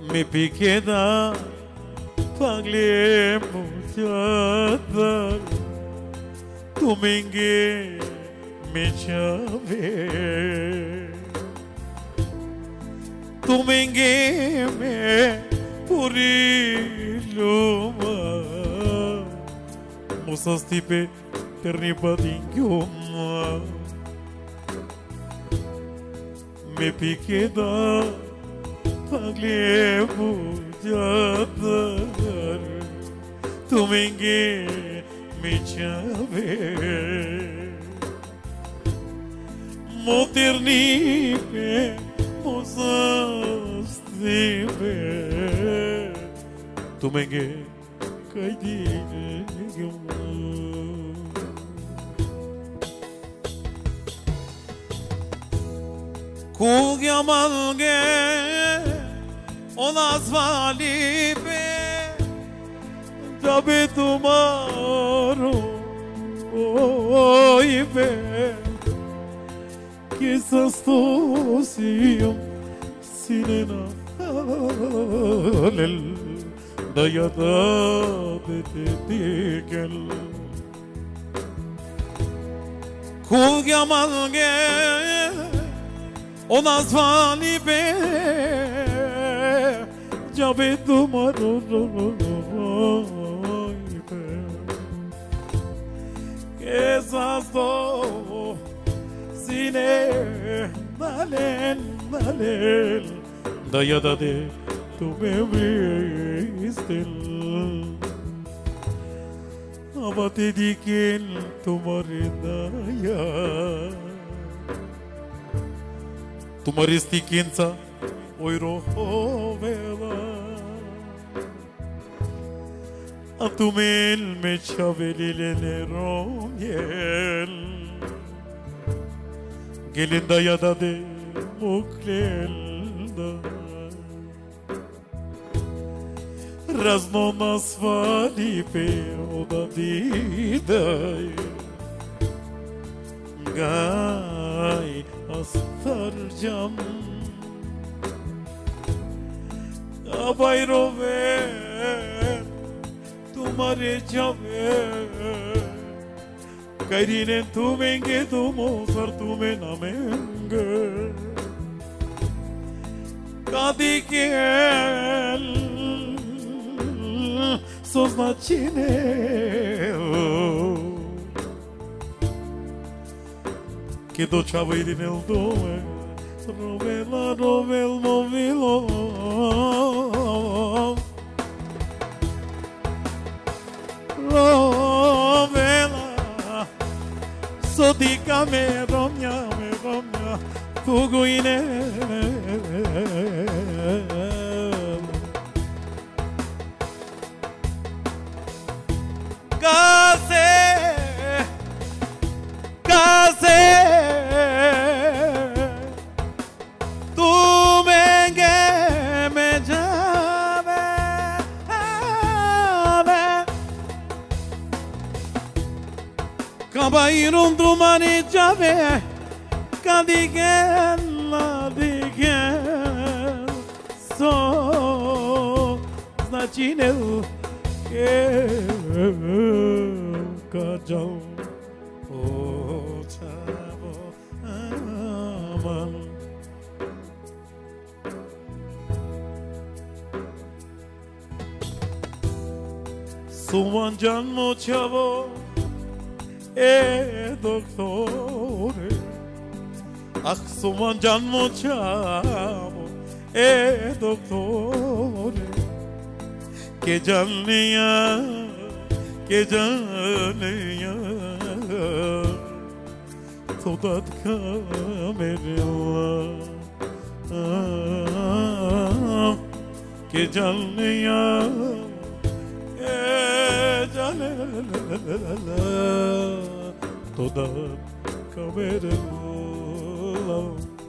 mi piqueda pagle muchadar tuminge me chave tuminge me puri luma musastipe ternipadingyuma me piqueda pagle muchadar tuminge me chave moternipe mosastipe tuminge kaydingyuma Kuyamalge ona zvalipe Jabe tumaro oive Quizás tosiyum sinena halel Dayada betedigel Kuyamalge ona zvalipe Jabe tumaro Quizás tosine nalen nalen Dayada de tu me vistel Abate diken tumare daya Tumare stikința oi rohovela Atumel me chavelile neromiel Gelin dayada de muklelda Razno nas vali pe oda diday Gaj astarjam Abay rove tumare jave Kairinen tumenge tumosar tume namenge Kadikel soznačine Che docciavo i nel dove Rovela, rovel, movilo Rovela Sodica me romja Fuguine Case Tu menge me jave Kabayrun dumani jave Kadigen la digen So Značinel Kajal Očavo aman Sumancan močavo doktore Ah sumancan močavo doktore Che janniya Todat kamerilla Che janniya Todat kamerilla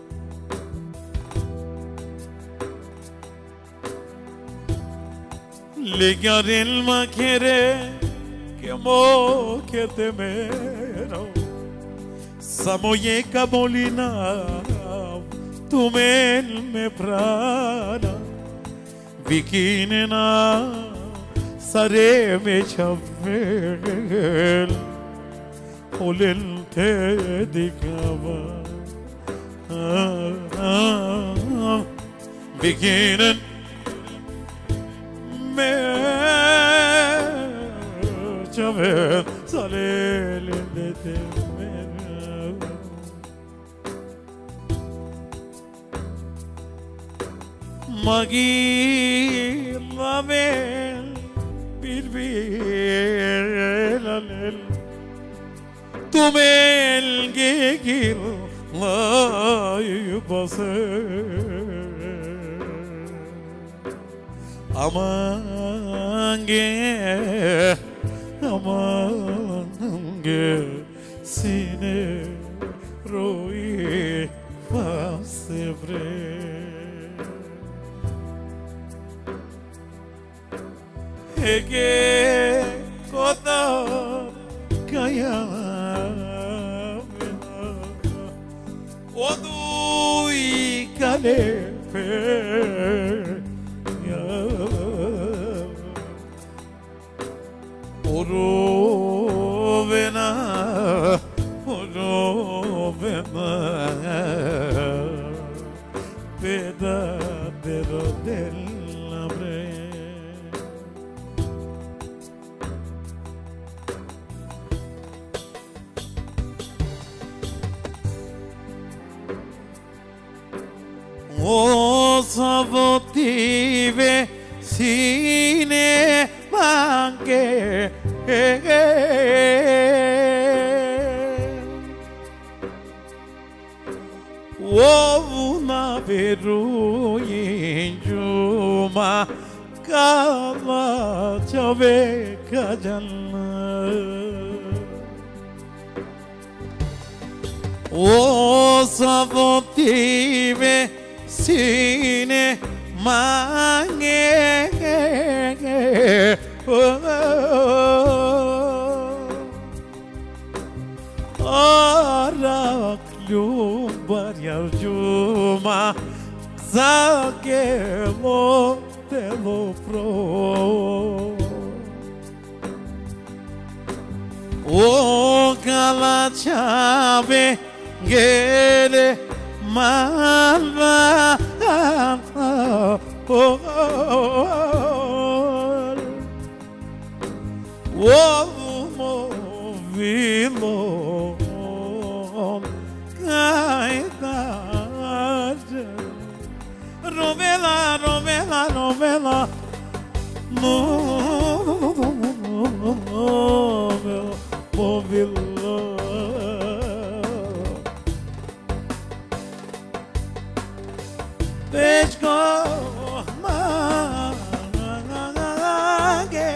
Legarel makere Che mo che temero Samoye kamolina Tu men me prana Bikinina sare me chavel Olel te dikava Bikinin me chavel sare te Magi lavel bir alel Tumel gegil lay basır Aman ge sine roi fasevre Ege kodar kaya Odu ikale pe ya Orovena Peda della bre O savotive sine manche O una veru injuma kala chave kajanna O savotive sine mange Araklum baryar juma Zagelo telo pro O kalachave gele Mala Vilo Rovela Bečko mange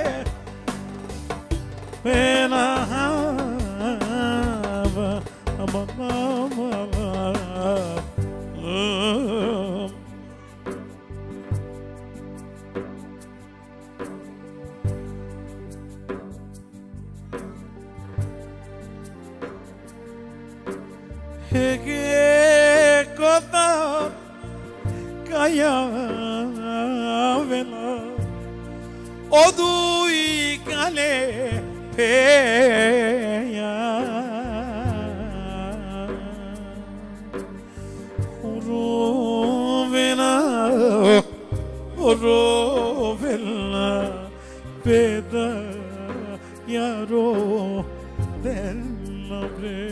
Pena hava Hege kota kaya vela Odu ikale peya Orovela peda yaro della bre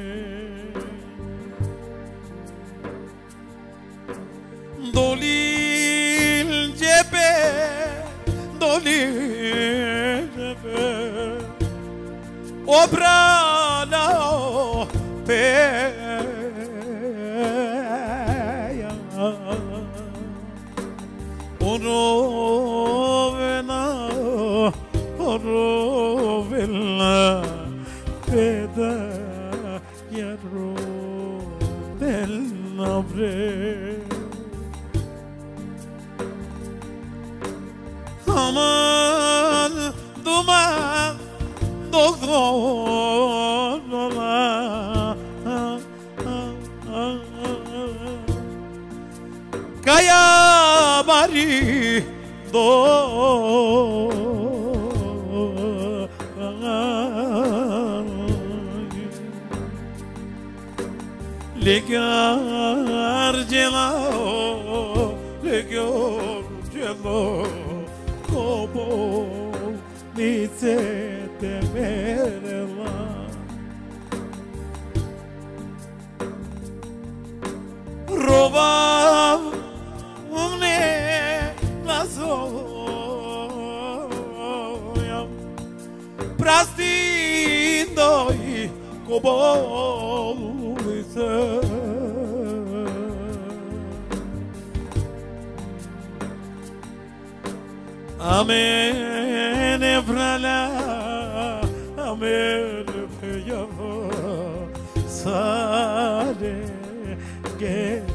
Dolil cebe Obrala peya Orovela peda yaro della bre Aman duman doktorla Kaya bari Ligar gelao, ligar gelao, como dice temerla. Roba umne nasoya, prastindo y como Amen efrala Amen efyava Sade